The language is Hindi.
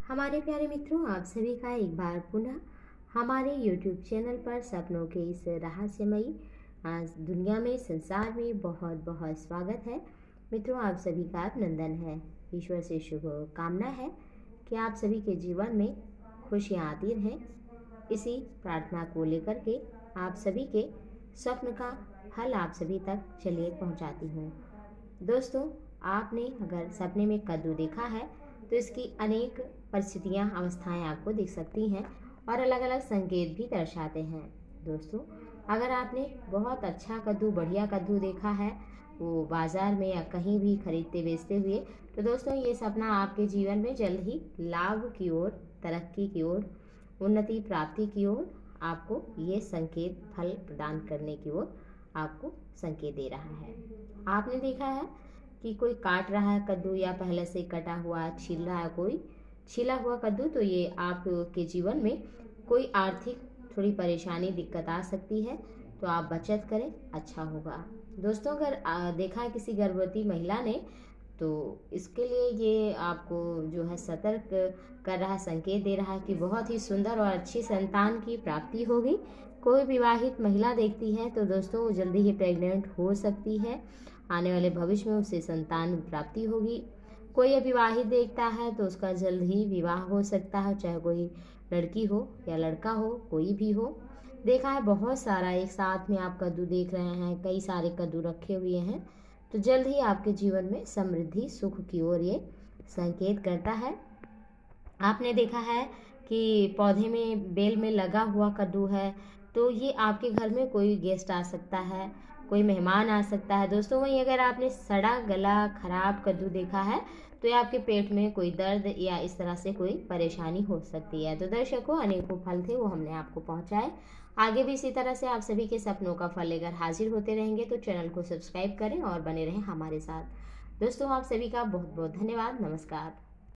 हमारे प्यारे मित्रों, आप सभी का एक बार पुनः हमारे YouTube चैनल पर सपनों के इस रहस्यमयी आज दुनिया में, संसार में बहुत बहुत स्वागत है। मित्रों, आप सभी का अभिनंदन है। ईश्वर से शुभ कामना है कि आप सभी के जीवन में खुशियाँ आती रहें। इसी प्रार्थना को लेकर के आप सभी के स्वप्न का हल आप सभी तक चलिए पहुंचाती हूँ। दोस्तों, आपने अगर सपने में कद्दू देखा है तो इसकी अनेक परिस्थितियाँ, अवस्थाएं आपको दिख सकती हैं और अलग अलग संकेत भी दर्शाते हैं। दोस्तों, अगर आपने बहुत अच्छा कद्दू, बढ़िया कद्दू देखा है वो बाज़ार में या कहीं भी खरीदते बेचते हुए, तो दोस्तों ये सपना आपके जीवन में जल्द ही लाभ की ओर, तरक्की की ओर, उन्नति प्राप्ति की ओर आपको ये संकेत फल प्रदान करने की ओर आपको संकेत दे रहा है। आपने देखा है कि कोई काट रहा है कद्दू या पहले से कटा हुआ छील रहा है कोई छिला हुआ कद्दू, तो ये आपके जीवन में कोई आर्थिक थोड़ी परेशानी, दिक्कत आ सकती है, तो आप बचत करें, अच्छा होगा। दोस्तों, अगर देखा है किसी गर्भवती महिला ने, तो इसके लिए ये आपको जो है सतर्क कर रहा है, संकेत दे रहा है कि बहुत ही सुंदर और अच्छी संतान की प्राप्ति होगी। कोई विवाहित महिला देखती है तो दोस्तों वो जल्दी ही प्रेग्नेंट हो सकती है, आने वाले भविष्य में उससे संतान प्राप्ति होगी। कोई अविवाहित देखता है तो उसका जल्द ही विवाह हो सकता है, चाहे कोई लड़की हो या लड़का हो, कोई भी हो। देखा है बहुत सारा एक साथ में आप कद्दू देख रहे हैं, कई सारे कद्दू रखे हुए हैं, तो जल्द ही आपके जीवन में समृद्धि, सुख की ओर ये संकेत करता है। आपने देखा है कि पौधे में, बेल में लगा हुआ कद्दू है, तो ये आपके घर में कोई गेस्ट आ सकता है, कोई मेहमान आ सकता है। दोस्तों, वहीं अगर आपने सड़ा गला खराब कद्दू देखा है तो ये आपके पेट में कोई दर्द या इस तरह से कोई परेशानी हो सकती है। तो दर्शकों, अनेकों फल थे वो हमने आपको पहुंचाए। आगे भी इसी तरह से आप सभी के सपनों का फल लेकर हाजिर होते रहेंगे, तो चैनल को सब्सक्राइब करें और बने रहें हमारे साथ। दोस्तों, आप सभी का बहुत बहुत धन्यवाद। नमस्कार।